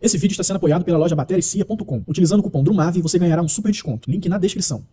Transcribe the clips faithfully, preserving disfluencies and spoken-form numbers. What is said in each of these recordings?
Esse vídeo está sendo apoiado pela loja bateria cia ponto com. Utilizando o cupom DRUMAVE você ganhará um super desconto. Link na descrição.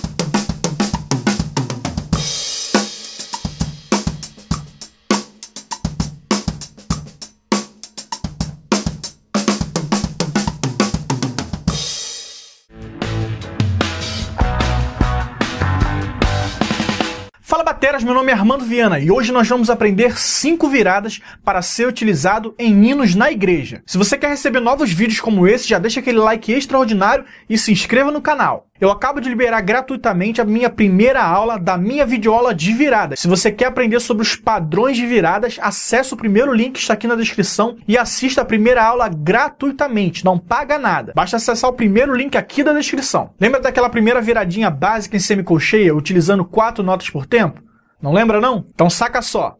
Fala bateras, meu nome é Armando Viana e hoje nós vamos aprender cinco viradas para ser utilizado em hinos na igreja. Se você quer receber novos vídeos como esse, já deixa aquele like extraordinário e se inscreva no canal. Eu acabo de liberar gratuitamente a minha primeira aula da minha videoaula de viradas. Se você quer aprender sobre os padrões de viradas, acesse o primeiro link que está aqui na descrição e assista a primeira aula gratuitamente, não paga nada. Basta acessar o primeiro link aqui da descrição. Lembra daquela primeira viradinha básica em semicolcheia, utilizando quatro notas por tempo? Não lembra não? Então saca só.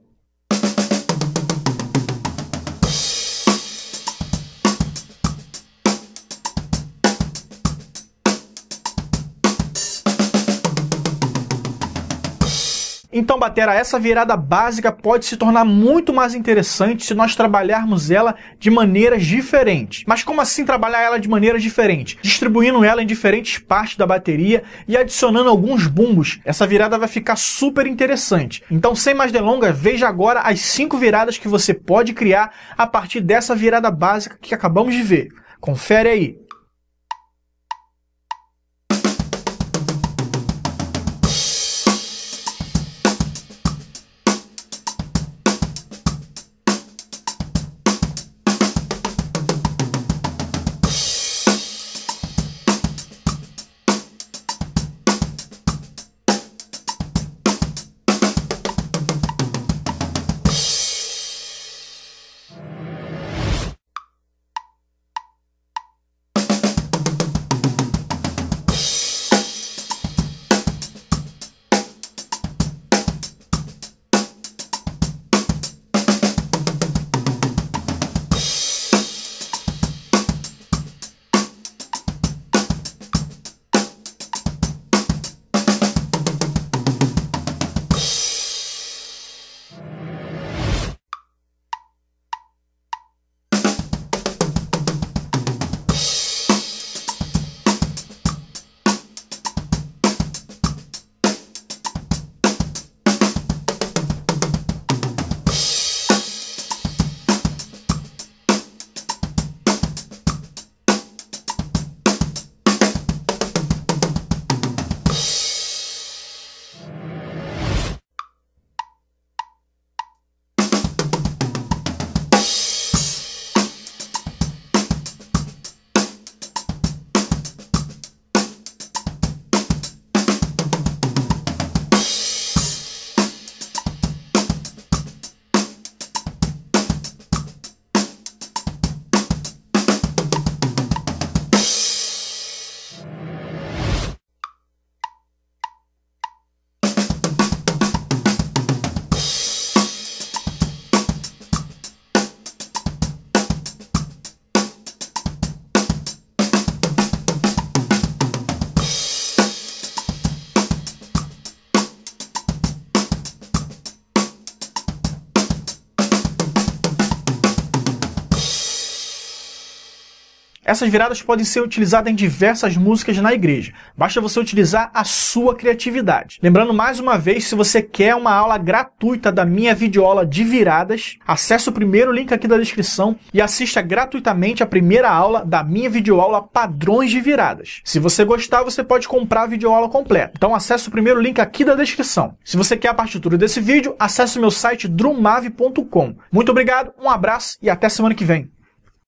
Então, batera, essa virada básica pode se tornar muito mais interessante se nós trabalharmos ela de maneiras diferentes. Mas como assim trabalhar ela de maneiras diferentes? Distribuindo ela em diferentes partes da bateria e adicionando alguns bumbos. Essa virada vai ficar super interessante. Então, sem mais delongas, veja agora as cinco viradas que você pode criar a partir dessa virada básica que acabamos de ver. Confere aí. Essas viradas podem ser utilizadas em diversas músicas na igreja. Basta você utilizar a sua criatividade. Lembrando mais uma vez, se você quer uma aula gratuita da minha videoaula de viradas, acesse o primeiro link aqui da descrição e assista gratuitamente a primeira aula da minha videoaula Padrões de Viradas. Se você gostar, você pode comprar a videoaula completa. Então acesse o primeiro link aqui da descrição. Se você quer a partitura desse vídeo, acesse o meu site drumave ponto com. Muito obrigado, um abraço e até semana que vem.